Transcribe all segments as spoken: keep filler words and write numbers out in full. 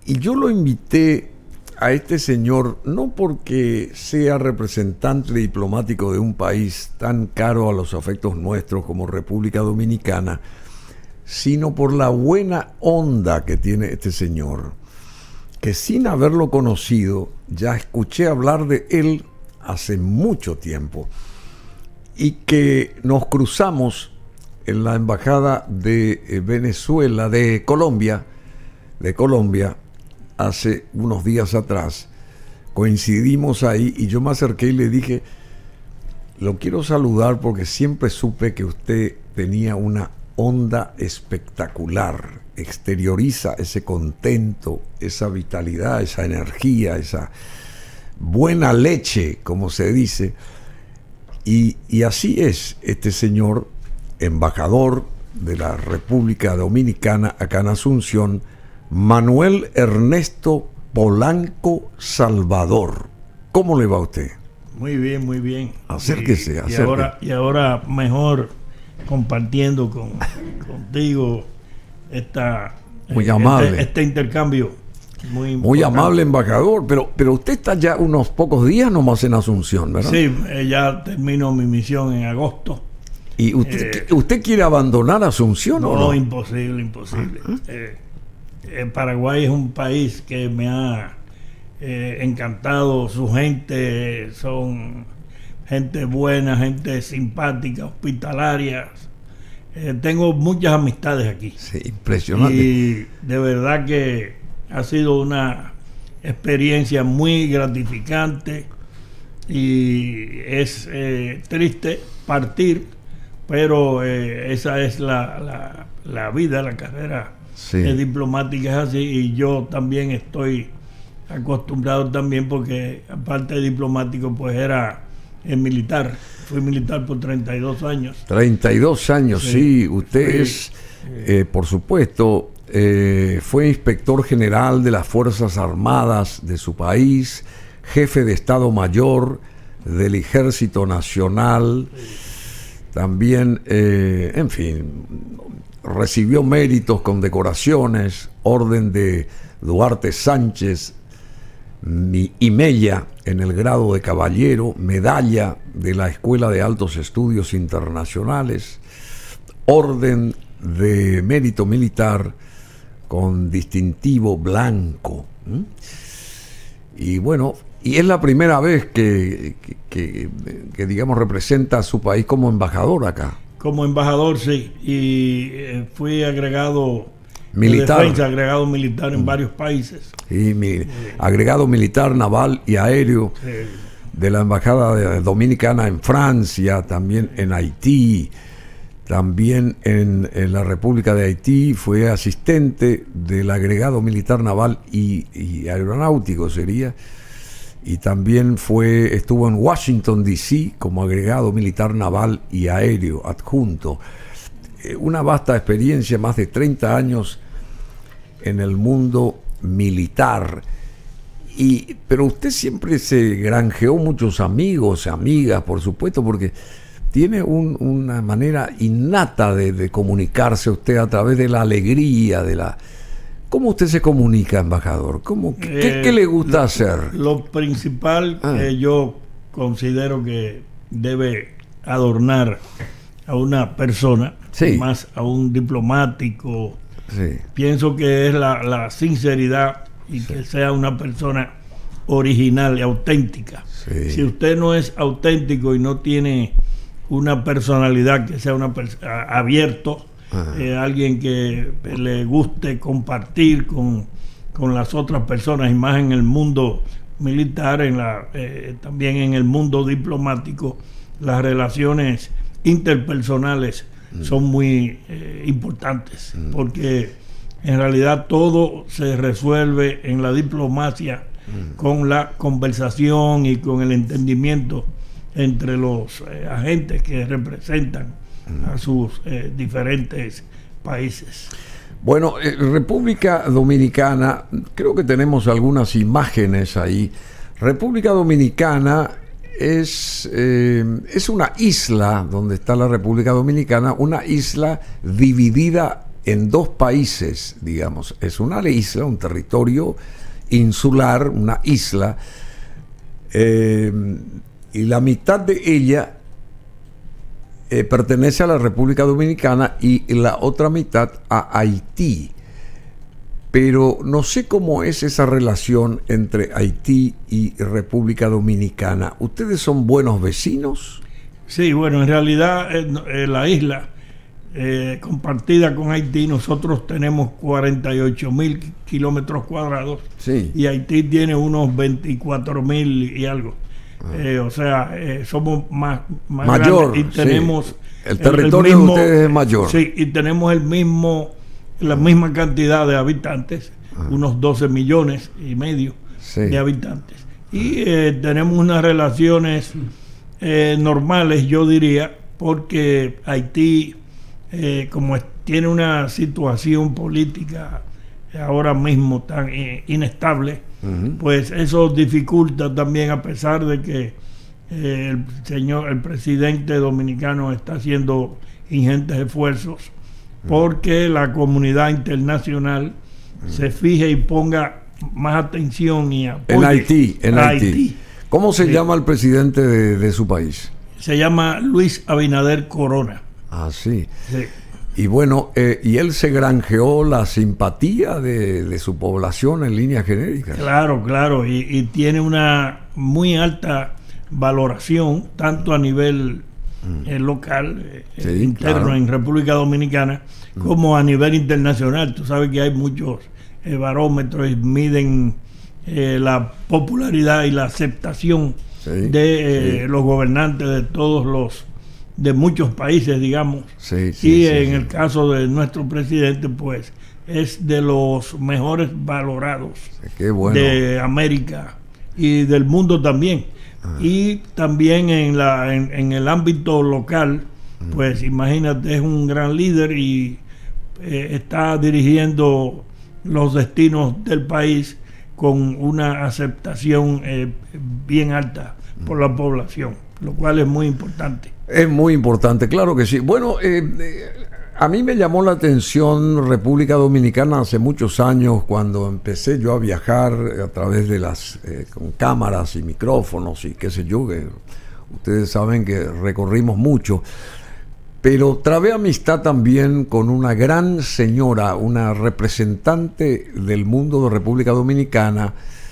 y yo lo invité a este señor no porque sea representante diplomático de un país tan caro a los afectos nuestros como República Dominicana, sino por la buena onda que tiene este señor, que sin haberlo conocido ya escuché hablar de él hace mucho tiempo, y que nos cruzamos en la embajada de Venezuela, de Colombia, de Colombia, hace unos días atrás. Coincidimos ahí y yo me acerqué y le dije: lo quiero saludar porque siempre supe que usted tenía una onda espectacular, exterioriza ese contento, esa vitalidad, esa energía, esa buena leche, como se dice. Y, y así es este señor, embajador de la República Dominicana acá en Asunción, Manuel Ernesto Polanco Salvador. ¿Cómo le va a usted? Muy bien, muy bien. Acérquese, y, acérquese. Y ahora, y ahora mejor compartiendo con, contigo esta, muy amable. este, este intercambio. Muy, muy amable, embajador, pero, pero usted está ya unos pocos días nomás en Asunción, ¿verdad? Sí, eh, ya termino mi misión en agosto. ¿Y usted, eh, usted quiere abandonar Asunción no, o no? No, imposible, imposible. Uh-huh. eh, eh, Paraguay es un país que me ha eh, encantado, su gente, son gente buena, gente simpática, hospitalaria. Eh, tengo muchas amistades aquí. Sí, impresionante. Y de verdad que ha sido una experiencia muy gratificante y es eh, triste partir, pero eh, esa es la, la, la vida, la carrera sí. eh, diplomática es así, y yo también estoy acostumbrado también porque aparte de diplomático pues era eh, militar, fui militar por treinta y dos años. treinta y dos años, sí, sí. Usted sí. es, eh, por supuesto, Eh, fue inspector general de las Fuerzas Armadas de su país, jefe de Estado Mayor del Ejército Nacional, también, eh, en fin, recibió méritos, condecoraciones, orden de Duarte Sánchez y Mella en el grado de caballero, medalla de la Escuela de Altos Estudios Internacionales, orden de mérito militar con distintivo blanco. ¿Mm? Y bueno, y es la primera vez que, que, que, que, digamos, representa a su país como embajador acá. Como embajador, sí. Y eh, fui agregado militar. De defensa, agregado militar en mm. varios países. Sí, mi, sí. Agregado militar, naval y aéreo sí. de la Embajada Dominicana en Francia, también en Haití. También en, en la República de Haití fue asistente del agregado militar naval y, y aeronáutico sería, y también fue estuvo en Washington D C como agregado militar naval y aéreo adjunto. Eh, una vasta experiencia, más de treinta años en el mundo militar. Y, pero usted siempre se granjeó muchos amigos, amigas, por supuesto, porque tiene un, una manera innata de, de comunicarse usted a través de la alegría, de la... ¿Cómo usted se comunica, embajador? ¿Cómo, qué, eh, ¿Qué le gusta lo, hacer? Lo principal ah. que yo considero que debe adornar a una persona, sí. más a un diplomático, sí. pienso que es la, la sinceridad y sí. que sea una persona original y auténtica. Sí. Si usted no es auténtico y no tiene una personalidad que sea una pers- abierto, eh, alguien que le guste compartir con, con las otras personas, y más en el mundo militar, en la, eh, también en el mundo diplomático, las relaciones interpersonales mm. son muy eh, importantes, mm. porque en realidad todo se resuelve en la diplomacia mm. con la conversación y con el entendimiento entre los eh, agentes que representan mm. a sus eh, diferentes países. Bueno, eh, República Dominicana, creo que tenemos algunas imágenes ahí. República Dominicana es, eh, es una isla donde está la República Dominicana, una isla dividida en dos países, digamos. Es una isla, un territorio insular, una isla, eh, y la mitad de ella eh, pertenece a la República Dominicana y la otra mitad a Haití. Pero no sé cómo es esa relación entre Haití y República Dominicana. ¿Ustedes son buenos vecinos? Sí, bueno, en realidad eh, eh, la isla eh, compartida con Haití, nosotros tenemos cuarenta y ocho mil kilómetros cuadrados, sí, y Haití tiene unos veinticuatro mil y algo. Ah. Eh, o sea, eh, somos más, más mayor, grandes y tenemos... Sí. El territorio el mismo, de ustedes es mayor. Sí, y tenemos el mismo... la misma cantidad de habitantes, ah. unos doce millones y medio sí. de habitantes. Y eh, tenemos unas relaciones eh, normales, yo diría, porque Haití, eh, como es, tiene una situación política ahora mismo tan eh, inestable, uh-huh. pues eso dificulta también, a pesar de que eh, el señor, el presidente dominicano está haciendo ingentes esfuerzos porque la comunidad internacional mm. se fije y ponga más atención y apoye en Haití, en Haití. Haití. ¿Cómo se sí. llama el presidente de, de su país? Se llama Luis Abinader Corona. Ah, sí. sí. Y bueno, eh, y él se granjeó la simpatía de, de su población en líneas genéricas. Claro, claro, y, y tiene una muy alta valoración, tanto a nivel Eh, local, eh, sí, interno, claro, en República Dominicana, mm. como a nivel internacional. Tú sabes que hay muchos eh, barómetros y miden eh, la popularidad y la aceptación sí, de eh, sí. los gobernantes de todos los, de muchos países, digamos. Sí, sí, y sí, en sí. el caso de nuestro presidente, pues es de los mejores valorados Qué bueno. de América y del mundo también. Y también en la en, en el ámbito local, pues imagínate, es un gran líder y eh, está dirigiendo los destinos del país con una aceptación eh, bien alta por la población, lo cual es muy importante. Es muy importante, claro que sí. Bueno, eh, eh, a mí me llamó la atención República Dominicana hace muchos años, cuando empecé yo a viajar a través de las eh, con cámaras y micrófonos y qué sé yo, que ustedes saben que recorrimos mucho, pero trabé amistad también con una gran señora, una representante del mundo de República Dominicana,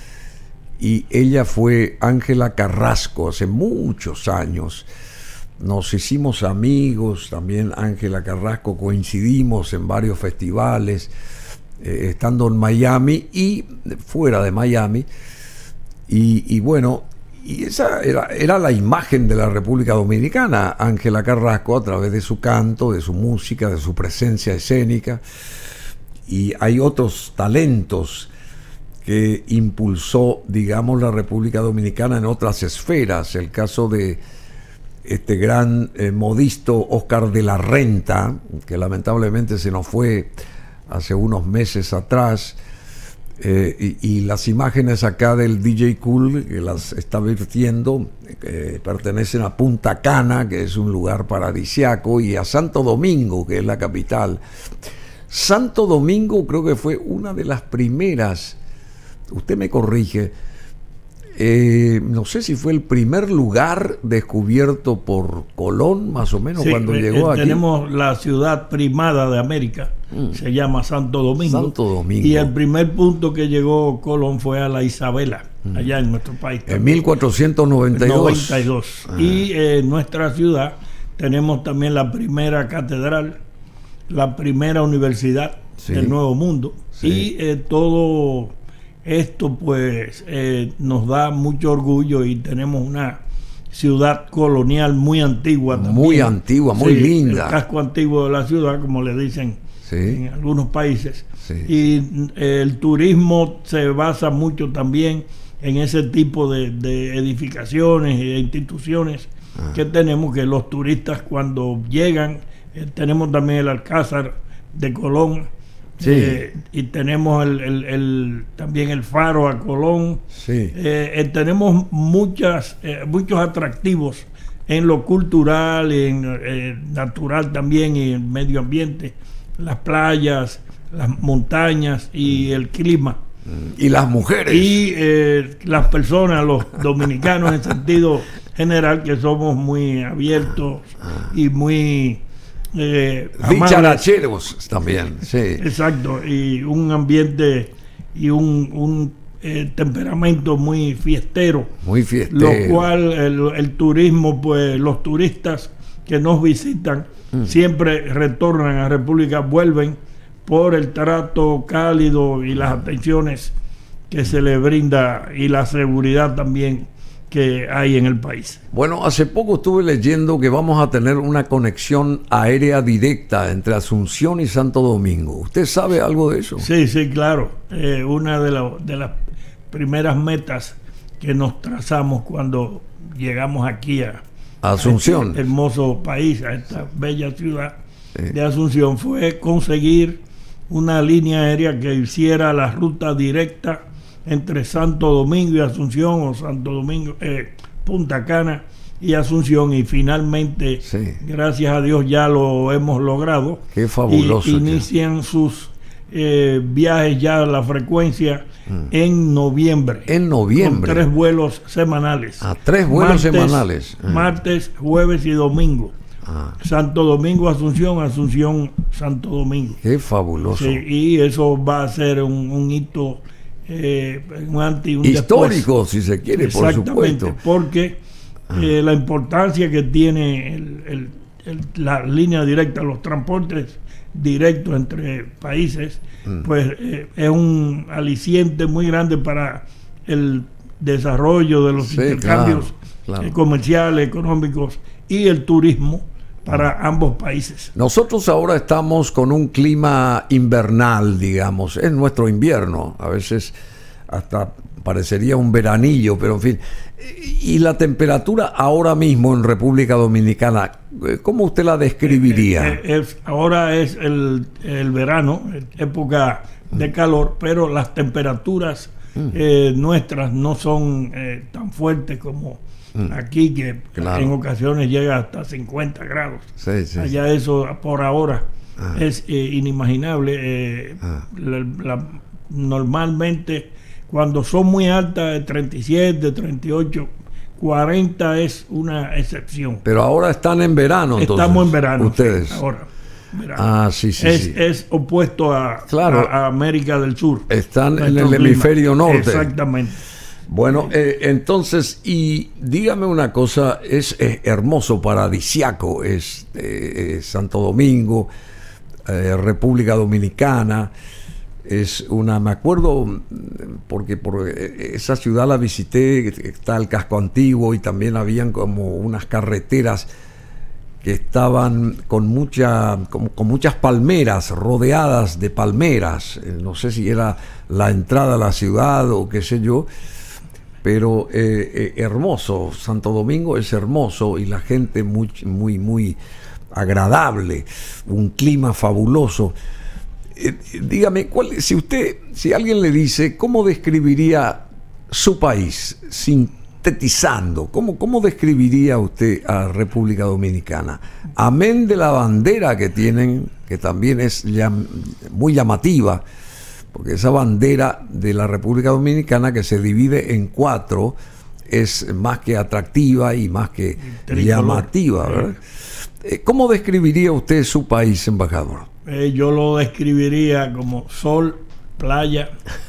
y ella fue Ángela Carrasco hace muchos años. Nos hicimos amigos, también Ángela Carrasco, coincidimos en varios festivales, eh, estando en Miami y fuera de Miami, y, y bueno, y esa era, era la imagen de la República Dominicana, Ángela Carrasco, a través de su canto, de su música, de su presencia escénica. Y hay otros talentos que impulsó, digamos, la República Dominicana en otras esferas. El caso de este gran eh, modisto Oscar de la Renta, que lamentablemente se nos fue hace unos meses atrás, eh, y, y las imágenes acá del D J Cool, que las está vertiendo, eh, pertenecen a Punta Cana, que es un lugar paradisiaco, y a Santo Domingo, que es la capital. Santo Domingo creo que fue una de las primeras, usted me corrige, Eh, no sé si fue el primer lugar descubierto por Colón, más o menos, sí, cuando eh, llegó eh, aquí. Tenemos la ciudad primada de América, mm. se llama Santo Domingo. Santo Domingo. Y el primer punto que llegó Colón fue a la Isabela, mm. allá en nuestro país. En mil cuatrocientos noventa y dos. noventa y dos. Ah. Y en eh, nuestra ciudad tenemos también la primera catedral, la primera universidad sí. del Nuevo Mundo. Sí. Y eh, todo... Esto pues eh, nos da mucho orgullo, y tenemos una ciudad colonial muy antigua también. Muy antigua, muy sí, linda. El casco antiguo de la ciudad, como le dicen sí. en algunos países. Sí. Y eh, el turismo se basa mucho también en ese tipo de, de edificaciones e instituciones ah. que tenemos, que los turistas cuando llegan, eh, tenemos también el Alcázar de Colón. Sí. Eh, y tenemos el, el, el, también el Faro a Colón. Sí. Eh, eh, tenemos muchas, eh, muchos atractivos en lo cultural, en eh, natural también, y en medio ambiente las playas, las montañas y el clima. Y las mujeres. Y eh, las personas, los dominicanos en sentido general, que somos muy abiertos y muy eh, dicharacheros también, sí. Exacto, y un ambiente y un, un eh, temperamento muy fiestero. Muy fiestero. Lo cual el, el turismo, pues los turistas que nos visitan mm. siempre retornan a República, vuelven por el trato cálido y las atenciones que se le brinda y la seguridad también que hay en el país. Bueno, hace poco estuve leyendo que vamos a tener una conexión aérea directa entre Asunción y Santo Domingo. ¿Usted sabe algo de eso? Sí, sí, claro. Eh, una de, la, de las primeras metas que nos trazamos cuando llegamos aquí a Asunción, a este hermoso país, a esta bella ciudad sí. de Asunción, fue conseguir una línea aérea que hiciera la ruta directa entre Santo Domingo y Asunción, o Santo Domingo, eh, Punta Cana y Asunción, y finalmente, sí. gracias a Dios, ya lo hemos logrado. Qué fabuloso. Y inician ya. sus eh, viajes ya, la frecuencia, mm. en noviembre. En noviembre. Con tres vuelos semanales. Ah, tres vuelos martes, semanales. Mm. Martes, jueves y domingo. Ah. Santo Domingo, Asunción, Asunción, Santo Domingo. Qué fabuloso. Sí, y eso va a ser un, un hito, eh, un antes y un histórico, después. Si se quiere, por supuesto. Porque ah. eh, la importancia que tiene el, el, el, la línea directa, los transportes directos entre países, mm. pues eh, es un aliciente muy grande para el desarrollo de los sí, intercambios claro, claro. comerciales, económicos y el turismo para ambos países. Nosotros ahora estamos con un clima invernal, digamos, es nuestro invierno, a veces hasta parecería un veranillo, pero en fin. Y la temperatura ahora mismo en República Dominicana, ¿cómo usted la describiría? Eh, eh, es, ahora es el, el verano, época de calor, pero las temperaturas mm. eh, nuestras no son eh, tan fuertes como aquí, que claro. en ocasiones llega hasta cincuenta grados. Sí, sí, Allá sí. eso por ahora ah. es eh, inimaginable. Eh, ah. la, la, normalmente cuando son muy altas, treinta y siete, treinta y ocho, cuarenta es una excepción. Pero ahora están en verano, entonces. Estamos en verano. Ustedes. Sí, ahora. Verano. Ah, sí, sí es, sí. es opuesto a, claro. a, a América del Sur. Están en el clima. Hemisferio norte. Exactamente. Bueno, eh, entonces, y dígame una cosa, es, es hermoso, paradisiaco, es eh, Santo Domingo, eh, República Dominicana, es una, me acuerdo, porque por esa ciudad la visité, está el casco antiguo y también habían como unas carreteras que estaban con, mucha, con, con muchas palmeras, rodeadas de palmeras, no sé si era la entrada a la ciudad o qué sé yo, pero eh, eh, hermoso. Santo Domingo es hermoso y la gente muy, muy, muy agradable, un clima fabuloso. Eh, dígame, ¿cuál, si usted, si alguien le dice, ¿cómo describiría su país, sintetizando? ¿Cómo, cómo describiría usted a República Dominicana? Amén de la bandera que tienen, que también es llam, muy llamativa, porque esa bandera de la República Dominicana, que se divide en cuatro, es más que atractiva y más que llamativa, ¿verdad? ¿Cómo describiría usted su país, embajador? Eh, yo lo describiría como sol, playa,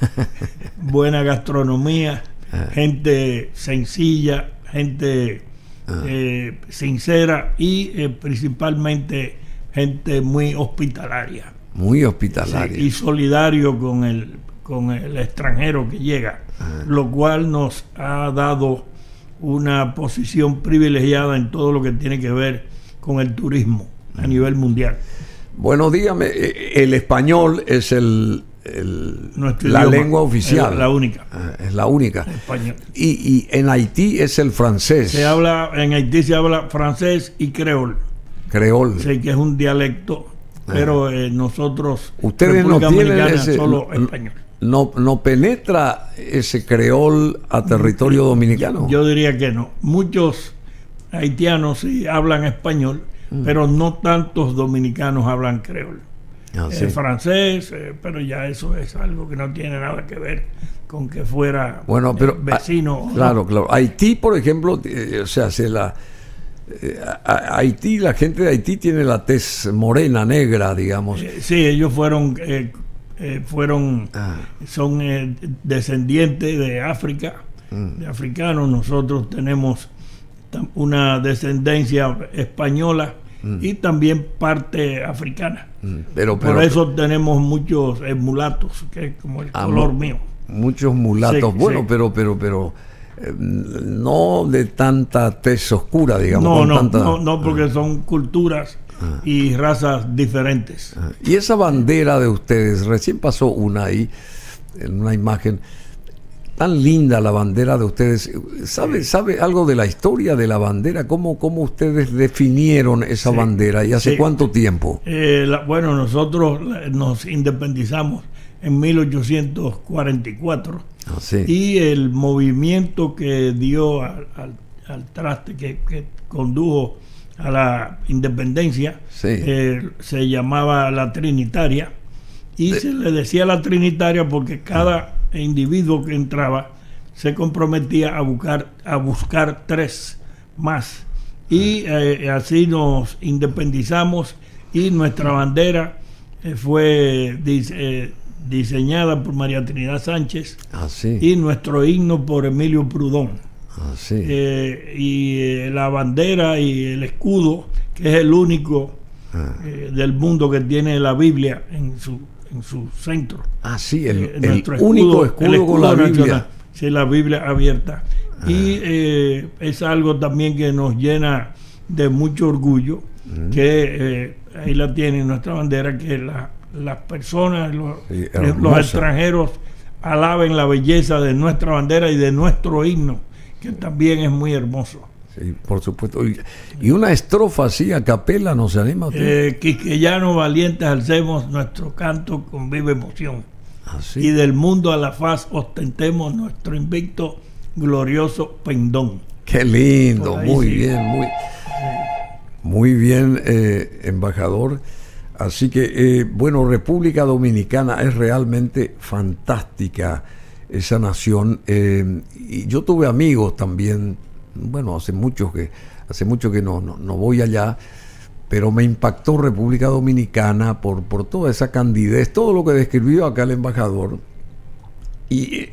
buena gastronomía, ah. gente sencilla, gente ah. eh, sincera y eh, principalmente gente muy hospitalaria. Muy hospitalaria. Sí, y solidario con el, con el extranjero que llega, ah. lo cual nos ha dado una posición privilegiada en todo lo que tiene que ver con el turismo ah. a nivel mundial. Bueno, dígame, el español es el, el la idioma, lengua oficial. Es la única. Ah, es la única. Español. Y, y en Haití es el francés. Se habla, en Haití se habla francés y creol. Creol. Sí, que es un dialecto. Pero eh, nosotros, ustedes no tienen ese, solo español. No, no penetra ese creol a territorio dominicano. Yo diría que no. Muchos haitianos sí hablan español, mm. pero no tantos dominicanos hablan creol. ah, sí. eh, francés, eh, pero ya eso es algo que no tiene nada que ver con que fuera bueno, pero, eh, vecino. A, claro, ¿no? Claro. Haití, por ejemplo, eh, o sea, se la eh, a, Haití, la gente de Haití tiene la tez morena, negra, digamos. Eh, sí, ellos fueron eh, eh, fueron ah. son eh, descendientes de África, mm. de africanos. Nosotros tenemos una descendencia española mm. y también parte africana. Mm. Pero, pero, Por eso pero, tenemos muchos eh, mulatos, que es como el ah, color mío. Muchos mulatos, sí, bueno, sí. pero pero pero eh, no de tanta tez oscura, digamos. No, con no, tanta... no, no, porque ah. son culturas ah. y razas diferentes. Ah. Y esa bandera de ustedes, recién pasó una ahí, en una imagen tan linda, la bandera de ustedes. ¿Sabe, sabe algo de la historia de la bandera? ¿Cómo, cómo ustedes definieron esa sí, bandera y hace sí. cuánto tiempo? Eh, la, bueno, nosotros nos independizamos en mil ochocientos cuarenta y cuatro ah, sí. y el movimiento que dio al, al, al traste, que, que condujo a la independencia, sí. eh, se llamaba la Trinitaria, y de... se le decía la Trinitaria porque cada ah. individuo que entraba se comprometía a buscar, a buscar tres más, y eh, así nos independizamos, y nuestra bandera eh, fue eh, diseñada por María Trinidad Sánchez ah, sí. y nuestro himno por Emilio Prudón. Ah, sí. eh, y eh, la bandera y el escudo, que es el único ah. eh, del mundo que tiene la Biblia en su en su centro. Ah, sí, el, eh, el escudo, único escudo, el escudo con la Biblia. Sí, la Biblia abierta. Ah. Y eh, es algo también que nos llena de mucho orgullo, mm. que eh, ahí la tiene nuestra bandera, que la las personas, los, sí, los extranjeros alaben la belleza de nuestra bandera y de nuestro himno, que también es muy hermoso. Sí, por supuesto. Y, y una estrofa así a capela, ¿no se anima? Eh, Quisqueyanos valientes alcemos nuestro canto con viva emoción. ¿Ah, sí? Y del mundo a la faz ostentemos nuestro invicto glorioso pendón. Qué lindo, muy sí. bien, muy, muy bien, eh, embajador. Así que, eh, bueno, República Dominicana es realmente fantástica, esa nación. Eh, y yo tuve amigos también, bueno, hace mucho que, hace mucho que no, no, no voy allá, pero me impactó República Dominicana por, por toda esa candidez, todo lo que describió acá el embajador. Y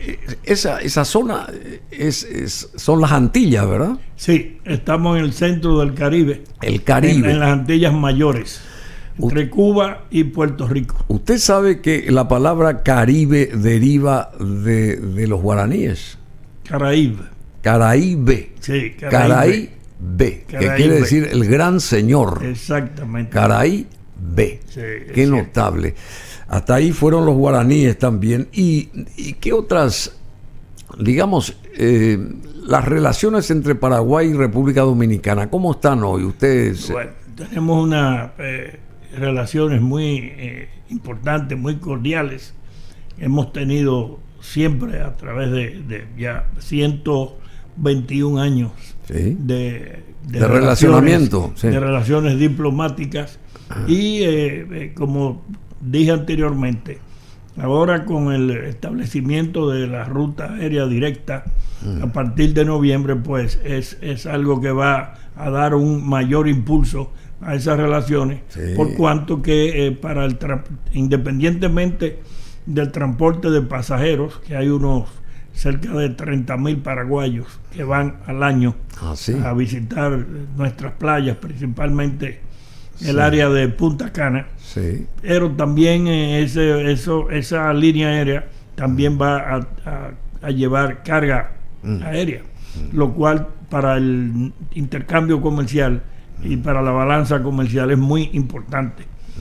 esa, esa zona es, es, son las Antillas, ¿verdad? Sí, estamos en el centro del Caribe. El Caribe. En, en las Antillas Mayores. Entre Cuba y Puerto Rico. Usted sabe que la palabra Caribe deriva de, de los guaraníes. Caraíbe. Caraíbe. Sí, Caraíbe. Caraíbe, que quiere decir el gran señor. Exactamente. Caraíbe. Sí, qué notable. Cierto. Hasta ahí fueron los guaraníes también. ¿Y, y qué otras, digamos, eh, las relaciones entre Paraguay y República Dominicana, cómo están hoy? Ustedes. Bueno, tenemos una... Eh, relaciones muy eh, importantes, muy cordiales. Hemos tenido siempre a través de, de ya ciento veintiún años sí. de, de, de relacionamiento, sí. de relaciones diplomáticas. Ah. Y eh, eh, como dije anteriormente, ahora con el establecimiento de la ruta aérea directa mm. a partir de noviembre, pues es, es algo que va a dar un mayor impulso a esas relaciones, sí. por cuanto que eh, para el independientemente del transporte de pasajeros, que hay unos cerca de treinta mil paraguayos que van al año ah, ¿sí? a visitar nuestras playas, principalmente sí. el área de Punta Cana, sí. pero también eh, ese, eso, esa línea aérea también va a, a, a llevar carga mm. aérea, mm. lo cual para el intercambio comercial y para la balanza comercial es muy importante,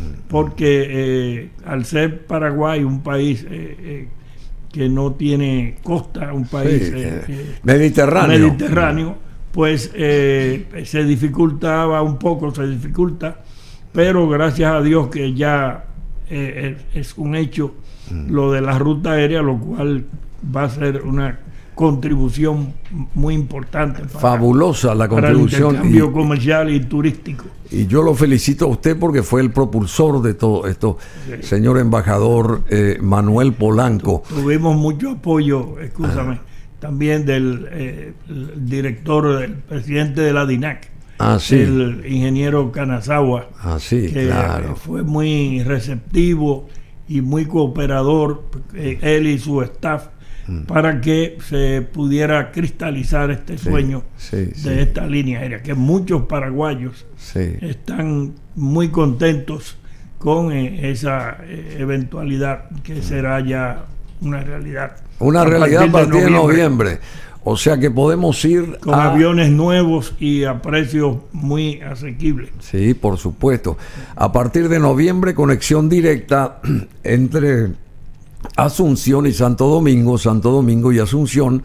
porque eh, al ser Paraguay un país eh, eh, que no tiene costa, un país sí, eh, eh, mediterráneo, mediterráneo pues eh, se dificultaba un poco, se dificulta, pero gracias a Dios que ya eh, es un hecho mm. lo de la ruta aérea, lo cual va a ser una contribución muy importante. Para, Fabulosa la contribución. Para el intercambio y, comercial y turístico. Y yo lo felicito a usted porque fue el propulsor de todo esto, sí. Señor embajador eh, Manuel Polanco. Tu, tuvimos mucho apoyo, escúchame, también del eh, el director, el presidente de la DINAC, ah, sí. el ingeniero Kanazawa, ah, sí, que claro. fue muy receptivo y muy cooperador, eh, él y su staff, para que se pudiera cristalizar este sueño sí, sí, de sí. esta línea aérea, que muchos paraguayos sí. están muy contentos con eh, esa eh, eventualidad que será ya una realidad. Una a realidad a partir de noviembre. noviembre. O sea que podemos ir con a... aviones nuevos y a precios muy asequibles. Sí, por supuesto. A partir de noviembre, conexión directa entre Asunción y Santo Domingo, Santo Domingo y Asunción,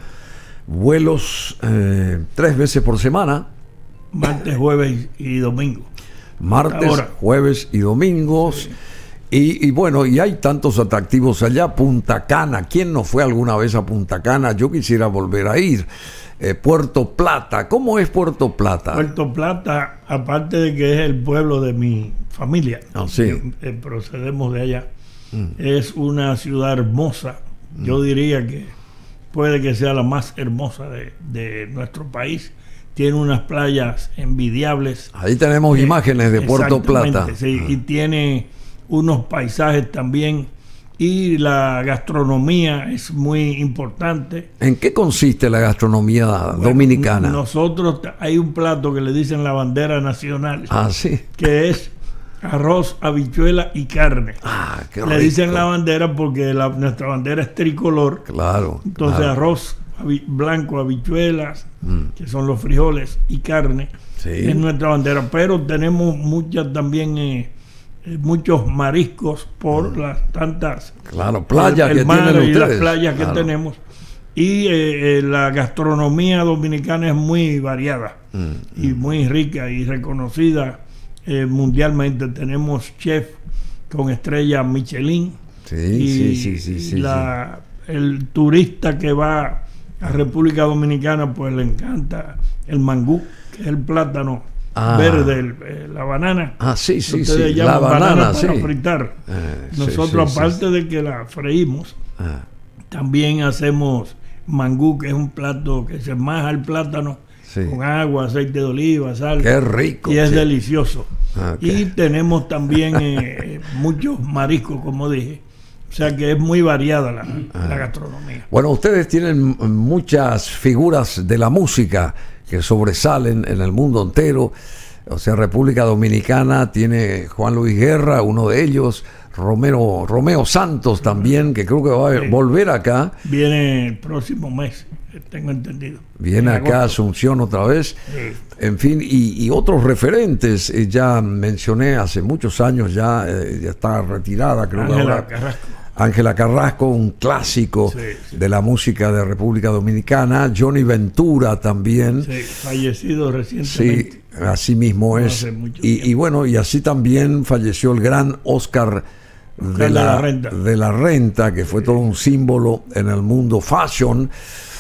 vuelos eh, tres veces por semana. Martes, jueves y domingo. Martes, jueves y domingos. Sí. Y, y bueno, y hay tantos atractivos allá. Punta Cana, ¿quién no fue alguna vez a Punta Cana? Yo quisiera volver a ir. Eh, Puerto Plata, ¿cómo es Puerto Plata? Puerto Plata, aparte de que es el pueblo de mi familia, oh, sí. que, eh, procedemos de allá, mm. es una ciudad hermosa. Mm. Yo diría que puede que sea la más hermosa de, de nuestro país. Tiene unas playas envidiables. Ahí tenemos eh, imágenes de Puerto Plata. Sí, mm. y tiene unos paisajes también, y la gastronomía es muy importante. ¿En qué consiste la gastronomía bueno, dominicana? Nosotros, hay un plato que le dicen la bandera nacional, ah, ¿sí? que es arroz, habichuela y carne. Ah, qué le rico. Dicen la bandera porque la, nuestra bandera es tricolor. Claro. Entonces claro. arroz habi, blanco, habichuelas, mm. que son los frijoles, y carne, sí. es nuestra bandera. Pero tenemos muchas también... Eh, muchos mariscos por mm. las tantas claro playas el, el que mar tienen y ustedes. las playas claro. que tenemos, y eh, eh, la gastronomía dominicana es muy variada mm. y muy rica y reconocida eh, mundialmente. Tenemos chefs con estrella Michelin, sí, y, sí, sí, sí, sí, la, sí. el turista que va a República Dominicana pues le encanta el mangú, que es el plátano Ah. verde, el, eh, la banana. Ah, sí, sí, Ustedes sí. La banana, banana para sí. fritar. Eh, Nosotros, sí, sí, aparte sí. de que la freímos, ah. también hacemos mangú, que es un plato que se maja el plátano sí. con agua, aceite de oliva, sal. Qué rico. Y es sí. delicioso. Okay. Y tenemos también eh, muchos mariscos, como dije. O sea que es muy variada la, ah. la gastronomía. Bueno, ustedes tienen muchas figuras de la música que sobresalen en el mundo entero. O sea, República Dominicana tiene Juan Luis Guerra, uno de ellos, Romero, Romeo Santos también, que creo que va a sí. volver acá. Viene el próximo mes, tengo entendido. Viene acá a Asunción otra vez. Sí. En fin, y, y otros referentes, eh, ya mencioné hace muchos años, ya, eh, ya está retirada, creo Ángela que ahora. Carrasco. Ángela Carrasco, un clásico sí, sí. de la música de República Dominicana. Johnny Ventura también. Sí, fallecido recientemente. Sí, así mismo no es. Y, y bueno, y así también falleció el gran Oscar, Oscar de, la, de, la Renta. de la Renta, que fue sí. todo un símbolo en el mundo fashion.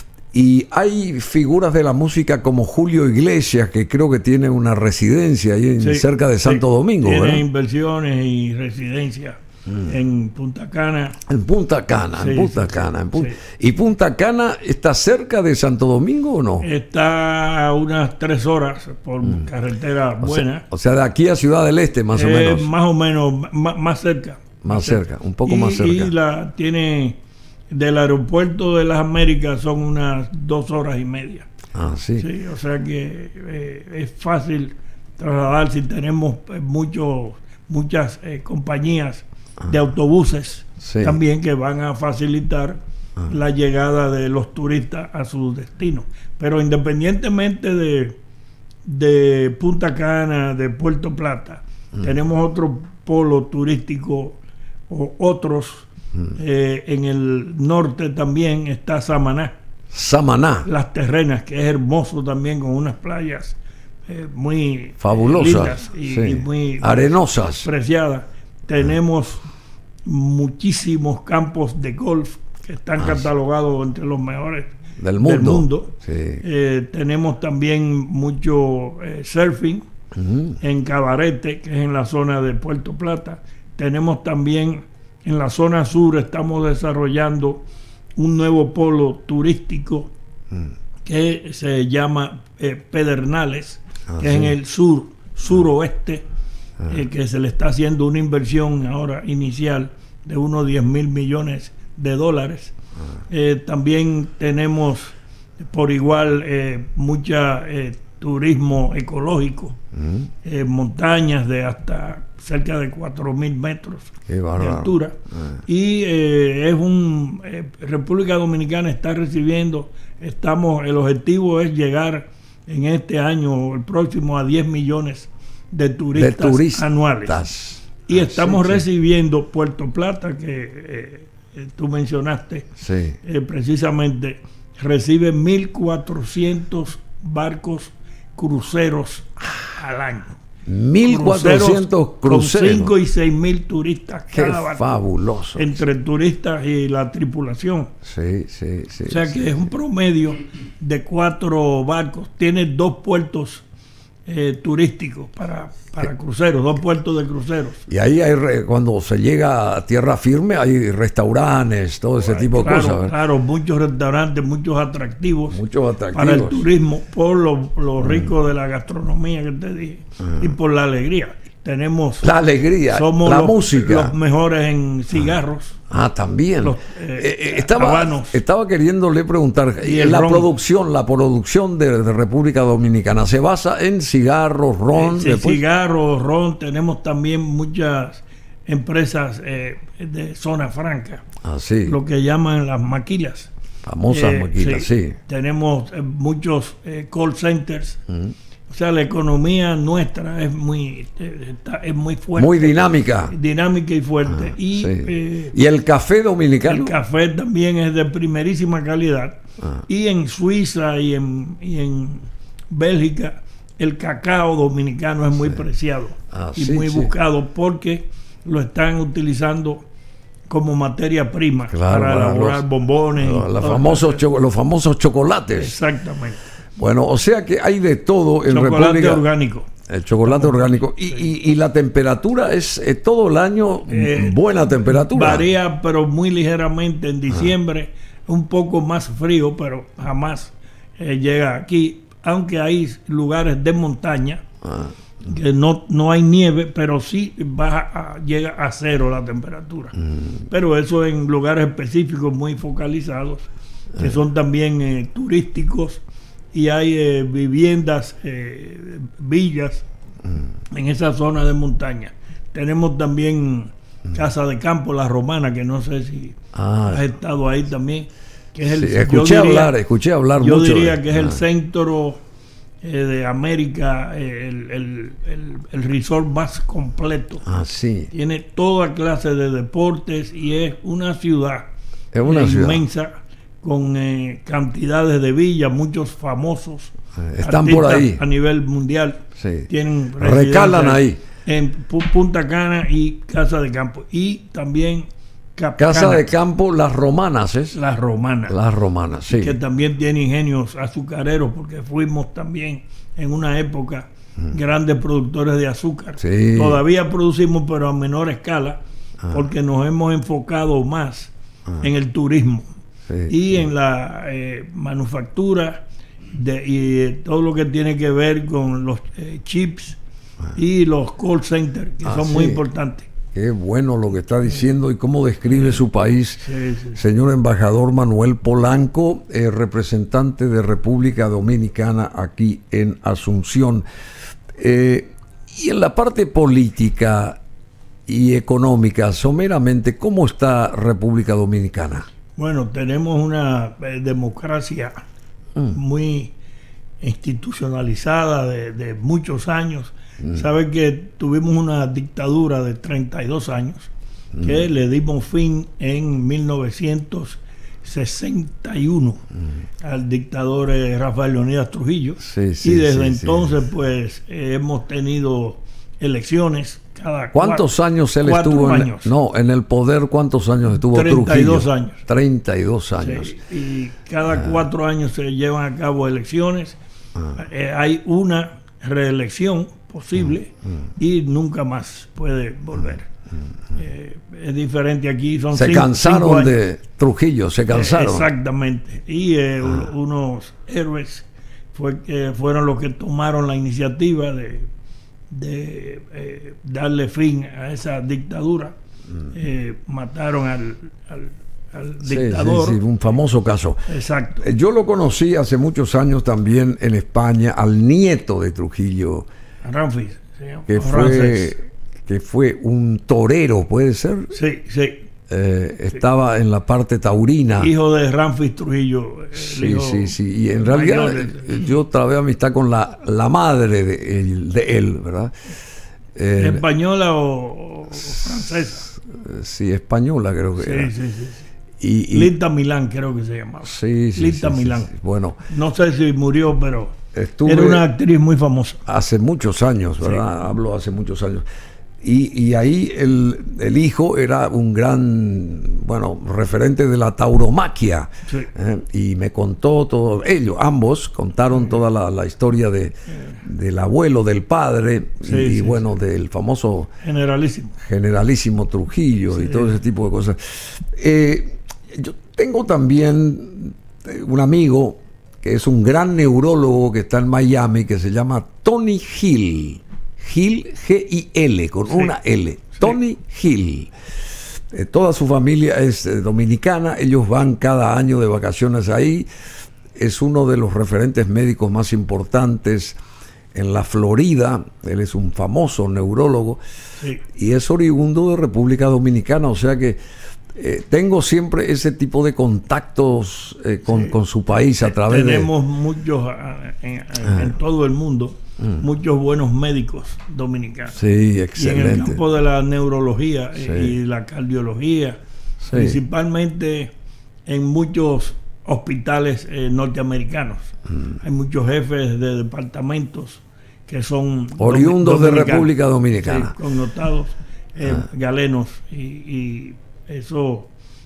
Y hay figuras de la música como Julio Iglesias, que creo que tiene una residencia ahí en, sí, cerca de Santo sí. Domingo. Tiene ¿verdad? inversiones y residencia. Mm. En Punta Cana. En Punta Cana, sí, en Punta sí, Cana. En Punta... Sí. ¿Y Punta Cana está cerca de Santo Domingo o no? Está a unas tres horas por mm. carretera buena. O sea, o sea, de aquí a Ciudad del Este, más eh, o menos. Más o menos, más, más cerca. Más, más cerca, cerca, un poco y, más cerca. Y la tiene, del aeropuerto de las Américas son unas dos horas y media. Ah, sí. Sí, o sea que eh, es fácil trasladar si tenemos eh, muchos, muchas eh, compañías de autobuses sí. también que van a facilitar ah. la llegada de los turistas a su destino. Pero independientemente de, de Punta Cana, de Puerto Plata, mm. tenemos otro polo turístico o otros mm. eh, en el norte también está Samaná. Samaná. Las Terrenas, que es hermoso también, con unas playas eh, muy fabulosas y, sí. y muy arenosas, preciadas. Tenemos muchísimos campos de golf que están ah, catalogados entre los mejores del mundo. Del mundo. Sí. Eh, tenemos también mucho eh, surfing uh-huh. en Cabarete, que es en la zona de Puerto Plata. Tenemos también en la zona sur, estamos desarrollando un nuevo polo turístico uh-huh. que se llama eh, Pedernales, ah, que sí. es en el sur, suroeste, uh-huh. eh, que se le está haciendo una inversión ahora inicial de unos diez mil millones de dólares. Uh-huh. Eh, también tenemos por igual eh, mucha eh, turismo ecológico, uh-huh. eh, montañas de hasta cerca de cuatro mil metros de altura. Uh-huh. Y eh, es un eh, República Dominicana está recibiendo, estamos, el objetivo es llegar en este año o el próximo a diez millones de turistas, de turistas. anuales. Y ah, estamos sí, recibiendo sí. Puerto Plata, que eh, eh, tú mencionaste, sí. eh, precisamente recibe mil cuatrocientos barcos cruceros al año. mil cuatrocientos cruceros. Con cinco y seis mil turistas Qué cada barco. Fabuloso. Entre turistas y la tripulación. Sí, sí, sí. O sea sí, que sí. es un promedio de cuatro barcos. Tiene dos puertos eh, turísticos para, para cruceros, dos puertos de cruceros. Y ahí hay, cuando se llega a tierra firme, hay restaurantes, todo ese tipo claro, de cosas. ¿verdad? Claro, muchos restaurantes, muchos atractivos, muchos atractivos para el turismo, por lo, lo rico mm. de la gastronomía que te dije, mm. y por la alegría. Tenemos la alegría, somos la los, música. los mejores en cigarros. Ah, también. Los, eh, eh, estaba, habanos. estaba queriéndole preguntar, y la ron. producción, la producción de, de República Dominicana se basa en cigarros, ron. Eh, después... Cigarros, ron. Tenemos también muchas empresas eh, de zona franca. Ah, sí. Lo que llaman las maquilas. Famosas eh, maquilas, sí. sí. Tenemos eh, muchos eh, call centers. Mm. O sea, la economía nuestra es muy es muy fuerte. Muy dinámica. Dinámica y fuerte. Ah, y, sí. eh, ¿Y el café dominicano? El café también es de primerísima calidad. Ah. Y en Suiza y en, y en Bélgica, el cacao dominicano es muy sí. preciado ah, y sí, muy sí. buscado porque lo están utilizando como materia prima claro, para elaborar los, bombones. Los, los, famosos cho los famosos chocolates. Exactamente. Bueno, o sea que hay de todo en chocolate República. orgánico. El chocolate orgánico. Y, sí. y, y la temperatura es eh, todo el año eh, buena temperatura. Varía, pero muy ligeramente. En diciembre ah. un poco más frío, pero jamás eh, llega aquí. Aunque hay lugares de montaña ah. que no, no hay nieve, pero sí baja a, llega a cero la temperatura. Mm. Pero eso en lugares específicos muy focalizados, que ah. son también eh, turísticos. Y hay eh, viviendas, eh, villas mm. en esa zona de montaña. Tenemos también mm. Casa de Campo, La Romana, que no sé si ah. has estado ahí también. Que es el, sí, escuché, yo diría, hablar, escuché hablar yo mucho. Yo diría de, que es ah. el centro eh, de América, eh, el, el, el, el resort más completo. Ah, sí. Tiene toda clase de deportes y es una ciudad, es una eh, ciudad. inmensa. Con eh, cantidades de villas, muchos famosos están por ahí a nivel mundial. Sí. Tienen recalan ahí en Punta Cana y Casa de Campo. Y también Cap Casa Cana, de Campo, Las Romanas, ¿es? Las Romanas. Las Romanas, sí. Que también tiene ingenios azucareros, porque fuimos también en una época mm. grandes productores de azúcar. Sí. Todavía producimos, pero a menor escala, ah. porque nos hemos enfocado más ah. en el turismo. Sí, y sí. en la eh, manufactura de, y eh, todo lo que tiene que ver con los eh, chips ah. y los call centers, que ah, son sí. muy importantes. Qué bueno lo que está diciendo y cómo describe su país, sí, sí. señor embajador Manuel Polanco, eh, representante de República Dominicana aquí en Asunción. Eh, y en la parte política y económica, someramente, ¿cómo está República Dominicana? Bueno, tenemos una eh, democracia mm. muy institucionalizada de, de muchos años. Mm. Sabe que tuvimos una dictadura de treinta y dos años mm. que le dimos fin en mil novecientos sesenta y uno mm. al dictador eh, Rafael Leónidas Trujillo. Sí, sí, y desde sí, entonces sí. pues eh, hemos tenido elecciones cada ¿Cuántos cuatro, años él estuvo en, años. no, en el poder? ¿Cuántos años estuvo Trujillo? treinta y dos años. treinta y dos años. Sí, y cada ah. cuatro años se llevan a cabo elecciones. Ah. Eh, hay una reelección posible mm, mm. y nunca más puede volver. Mm, eh, es diferente aquí. Son se cinco, cansaron cinco de Trujillo, se cansaron. Eh, exactamente. Y eh, ah. unos héroes fue, eh, fueron los que tomaron la iniciativa de de eh, darle fin a esa dictadura. mm. eh, mataron al, al, al sí, dictador. Sí, sí, un famoso caso. Exacto. Eh, yo lo conocí hace muchos años también en España, al nieto de Trujillo, Ramfis, sí, que fue, que fue un torero, ¿puede ser? Sí, sí. Eh, estaba sí. en la parte taurina. Hijo de Ramfis Trujillo. Sí, sí, sí. Y en realidad de... yo trabé amistad con la, la madre de él, de él ¿verdad? Eh, ¿Española o, o francesa? Sí, española creo que sí, era. Sí, sí, sí. Y, y, Lita Milán creo que se llamaba. Sí, sí. Lita sí, Milán. Sí, sí. Bueno. No sé si murió, pero estuve era una actriz muy famosa. Hace muchos años, ¿verdad? Sí. Hablo hace muchos años. Y, y ahí el, el hijo era un gran, bueno, referente de la tauromaquia. Sí. ¿eh? Y me contó todo, ellos, ambos, contaron sí. toda la, la historia de, del abuelo, del padre, sí, y, sí, bueno, sí. del famoso generalísimo, generalísimo Trujillo sí. y todo ese tipo de cosas. Eh, yo tengo también un amigo que es un gran neurólogo que está en Miami, que se llama Tony Hill. Hill, G I L, con sí. una L. Sí. Tony Hill. Eh, toda su familia es eh, dominicana. Ellos van cada año de vacaciones ahí. Es uno de los referentes médicos más importantes en la Florida. Él es un famoso neurólogo. Sí. Y es oriundo de República Dominicana. O sea que eh, tengo siempre ese tipo de contactos eh, con, sí. con su país a través Tenemos de... Tenemos muchos en, en, ah. en todo el mundo. Mm. Muchos buenos médicos dominicanos. Sí, excelente. Y en el campo de la neurología sí. y la cardiología, sí. principalmente en muchos hospitales eh, norteamericanos. Mm. Hay muchos jefes de departamentos que son oriundos de República Dominicana. Sí, connotados eh, ah. galenos. Y, y eso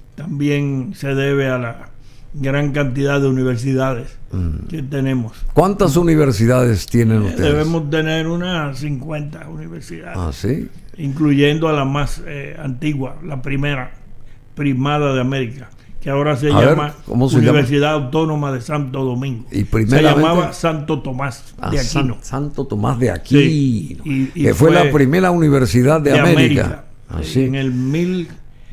también se debe a la gran cantidad de universidades mm. que tenemos. ¿Cuántas universidades tienen eh, ustedes? Debemos tener unas cincuenta universidades. Ah, sí. Incluyendo a la más eh, antigua, la primera primada de América, que ahora se a llama ver, ¿cómo se Universidad llama? Autónoma de Santo Domingo. Y se llamaba Santo Tomás ah, de Aquino. San, Santo Tomás de Aquino. Sí. Y, y que fue, fue la primera universidad de, de América. América. Ah, ¿sí? En el mil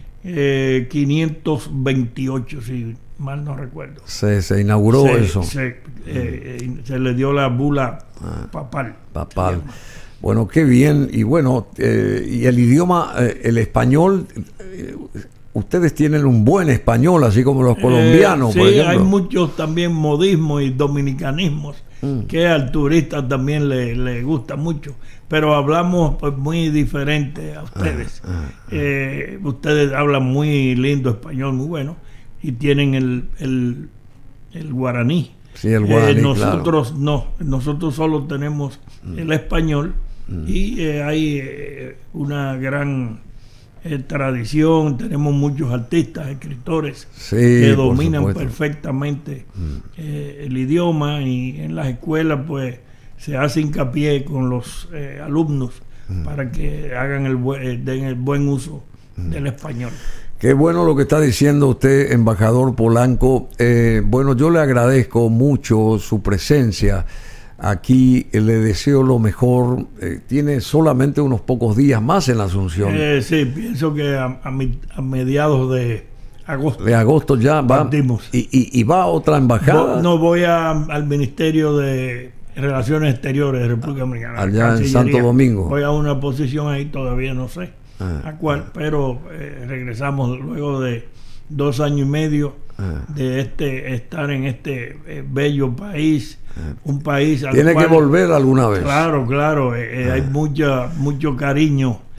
quinientos veintiocho, sí. mal no recuerdo. Se, se inauguró se, eso. Se, eh, eh, se le dio la bula ah, papal. Papal. Bueno, qué bien. Y bueno, eh, y el idioma, eh, el español, eh, ustedes tienen un buen español, así como los colombianos, eh, sí, por ejemplo. Hay muchos también modismos y dominicanismos mm. que al turista también le, le gusta mucho. Pero hablamos pues muy diferente a ustedes. Ah, ah, eh, ah. Ustedes hablan muy lindo español, muy bueno. Y tienen el, el, el guaraní. Sí, el guaraní, eh, nosotros claro. no, nosotros solo tenemos mm. el español mm. y eh, hay eh, una gran eh, tradición, tenemos muchos artistas, escritores sí, que dominan perfectamente mm. eh, el idioma, y en las escuelas pues se hace hincapié con los eh, alumnos mm. para que hagan el buen, den el buen uso mm. del español. Qué bueno lo que está diciendo usted, embajador Polanco. Eh, bueno, yo le agradezco mucho su presencia aquí. Le deseo lo mejor. Eh, tiene solamente unos pocos días más en la Asunción. Eh, sí, pienso que a, a, mi, a mediados de agosto. De agosto ya va. Y, y, y va a otra embajada. No, no voy a, al Ministerio de Relaciones Exteriores de República Dominicana. Allá en Santo Domingo. Voy a una posición ahí, todavía no sé ah, a cuál, ah. pero eh, regresamos luego de dos años y medio ah. de este estar en este eh, bello país, ah. un país al tiene cual, que volver alguna vez. Claro, claro, eh, ah. hay mucha mucho cariño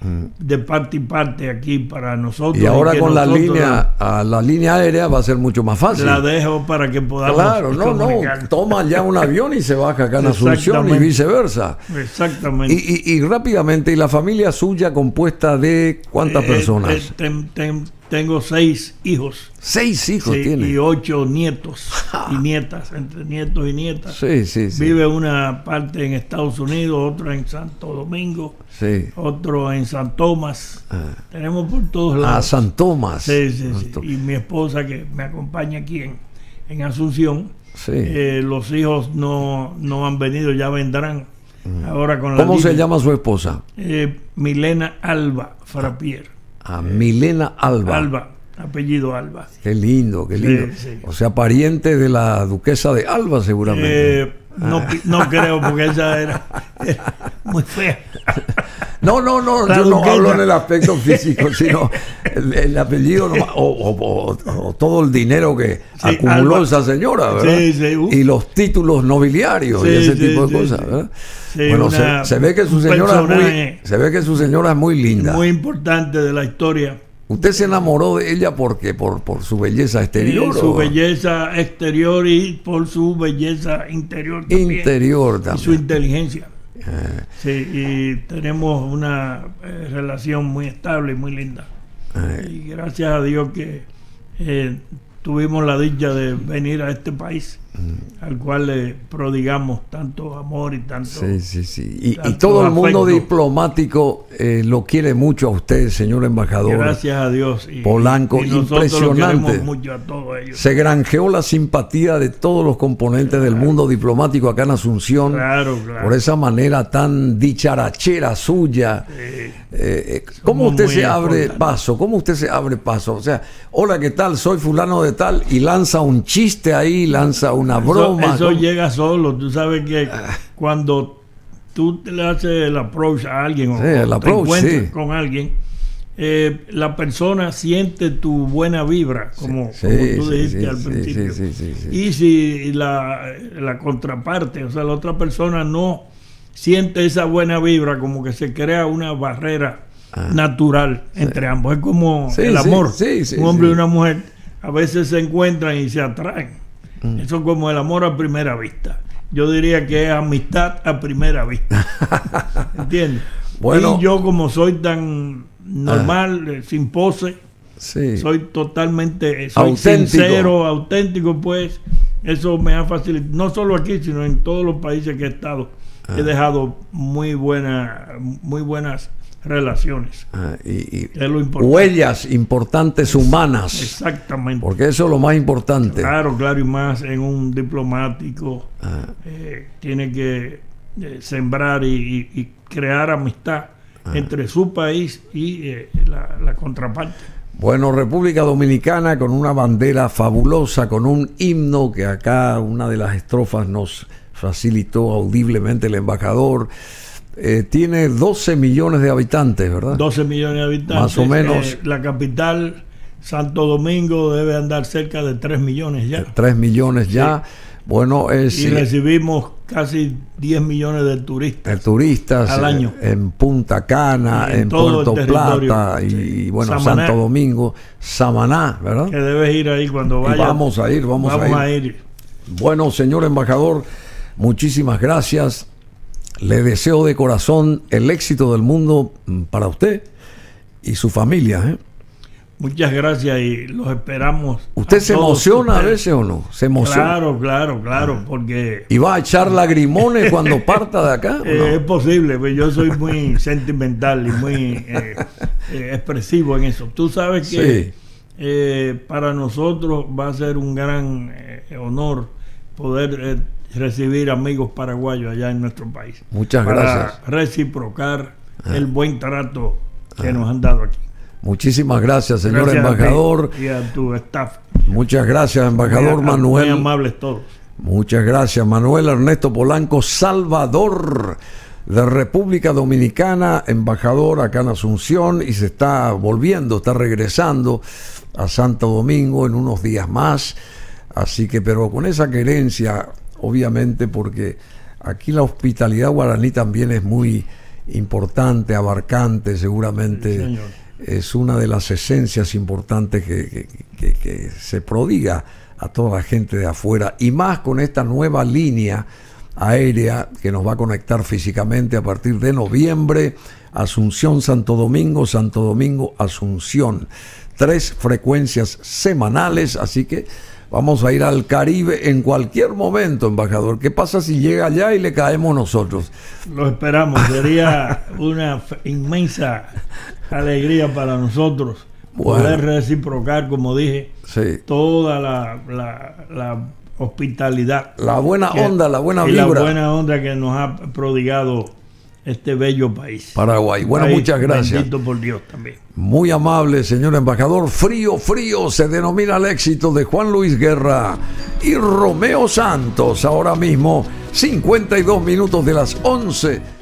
de parte y parte aquí para nosotros. Y ahora y con la línea, la, a la línea aérea va a ser mucho más fácil. La dejo para que podamos. Claro, no, no, toma ya un avión y se baja acá en Asunción y viceversa. Exactamente. Y, y, y rápidamente, ¿y la familia suya compuesta de cuántas eh, personas? Eh, ten, ten, tengo seis hijos. ¿Seis hijos sí, tiene? Y ocho nietos y nietas, entre nietos y nietas. Sí, sí, sí. Vive una parte en Estados Unidos, otra en Santo Domingo, sí. otro en San Tomás. Ah. Tenemos por todos lados. Ah, San Tomás. Sí, sí, sí. Y mi esposa que me acompaña aquí en, en Asunción. Sí. Eh, los hijos no, no han venido, ya vendrán. Mm. Ahora con la ¿Cómo línea. se llama su esposa? Eh, Milena Alba Frappier. Ah, eh, Milena Alba. Alba, apellido Alba. Qué lindo, qué lindo. Sí, sí. O sea, pariente de la duquesa de Alba, seguramente. Eh, no, ah. no creo, porque ella era, era muy fea. No, no, no, la yo duquesa. No hablo en el aspecto físico, sino el, el apellido nomás, o, o, o, o todo el dinero que sí, acumuló Alba. Esa señora, ¿verdad? Sí, sí, uh. Y los títulos nobiliarios sí, y ese sí, tipo de sí, cosas, ¿verdad? Sí, bueno, una, se, se ve que su señora es muy, se ve que su señora es muy linda. Muy importante de la historia. ¿Usted se enamoró de ella porque por, por su belleza exterior? Sí, su belleza exterior y por su belleza interior también. Interior también. Y su inteligencia. Ah. Sí, y tenemos una eh, relación muy estable y muy linda. Ah. Y gracias a Dios que eh, tuvimos la dicha de venir a este país, mm. al cual le prodigamos tanto amor y tanto. Sí, sí, sí. Y, y todo el mundo diplomático eh, lo quiere mucho a usted, señor embajador. Gracias a Dios. Y, Polanco, y impresionante. Mucho a todos ellos. Se granjeó la simpatía de todos los componentes claro. del mundo diplomático acá en Asunción. Claro, claro. Por esa manera tan dicharachera suya. Sí. Eh, ¿Cómo usted se abre importante. paso? ¿Cómo usted se abre paso? O sea, hola, ¿qué tal? Soy fulano de tal, y lanza un chiste ahí, lanza una broma. Eso, eso llega solo. Tú sabes que ah. cuando tú le haces el approach a alguien sí, o, el o approach, te encuentras sí. con alguien, eh, la persona siente tu buena vibra, como, sí, como tú sí, dijiste sí, al sí, principio. Sí, sí, sí, sí. Y si la, la contraparte, o sea, la otra persona no siente esa buena vibra, como que se crea una barrera ah. natural sí. entre ambos. Es como sí, el amor. Sí, sí, un hombre sí. y una mujer a veces se encuentran y se atraen. Mm. Eso es como el amor a primera vista. Yo diría que es amistad a primera vista. ¿Entiendes? Bueno, y yo, como soy tan normal, ah. sin pose, sí. soy totalmente soy auténtico. sincero, auténtico, pues eso me ha facilitado, no solo aquí, sino en todos los países que he estado. Ah. He dejado muy, buena, muy buenas relaciones. Ah, y, y es lo importante. Huellas importantes humanas. Exactamente. Porque eso es lo más importante. Claro, claro, y más en un diplomático. Ah. Eh, tiene que eh, sembrar y, y, y crear amistad ah. entre su país y eh, la, la contraparte. Bueno, República Dominicana con una bandera fabulosa, con un himno que acá una de las estrofas nos facilitó audiblemente el embajador. Eh, tiene doce millones de habitantes, ¿verdad? doce millones de habitantes. Más o menos. Eh, la capital, Santo Domingo, debe andar cerca de tres millones ya. tres millones ya. Sí. Bueno, es. Y recibimos casi diez millones de turistas. De turistas al año. En Punta Cana, en, en Puerto Plata y, sí. y bueno, Samaná, Santo Domingo, Samaná, ¿verdad? Que debes ir ahí cuando vayas. Vamos a ir, vamos, vamos a, ir. a ir. Bueno, señor embajador, muchísimas gracias. Le deseo de corazón el éxito del mundo para usted y su familia, ¿eh? Muchas gracias y los esperamos. ¿Usted se emociona ustedes. a veces o no? ¿Se emociona? Claro, claro, claro, porque... ¿Y va a echar lagrimones cuando parta de acá? Eh, no? Es posible, pero yo soy muy sentimental y muy eh, eh, expresivo en eso. Tú sabes que sí. eh, para nosotros va a ser un gran eh, honor poder eh, recibir amigos paraguayos allá en nuestro país. Muchas para gracias. Para reciprocar ah. el buen trato que ah. nos han dado aquí. Muchísimas gracias, señor gracias embajador. A ti y a tu staff. Muchas gracias, embajador muy, Manuel. Muy amables todos. Muchas gracias, Manuel Ernesto Polanco, Salvador de República Dominicana, embajador acá en Asunción, y se está volviendo, está regresando a Santo Domingo en unos días más. Así que, pero con esa querencia, obviamente, porque aquí la hospitalidad guaraní también es muy importante, abarcante, seguramente sí, es una de las esencias importantes que, que, que, que se prodiga a toda la gente de afuera, y más con esta nueva línea aérea que nos va a conectar físicamente a partir de noviembre. Asunción, Santo Domingo, Santo Domingo, Asunción. Tres frecuencias semanales, así que vamos a ir al Caribe en cualquier momento, embajador. ¿Qué pasa si llega allá y le caemos nosotros? Lo esperamos, sería una inmensa alegría para nosotros, bueno, poder reciprocar, como dije, sí, toda la, la, la hospitalidad, la buena que, onda, la buena y vibra, la buena onda que nos ha prodigado este bello país, Paraguay. Bueno, país muchas gracias. Bendito por Dios también. Muy amable, señor embajador. Frío, frío se denomina el éxito de Juan Luis Guerra y Romeo Santos. Ahora mismo, cincuenta y dos minutos de las once.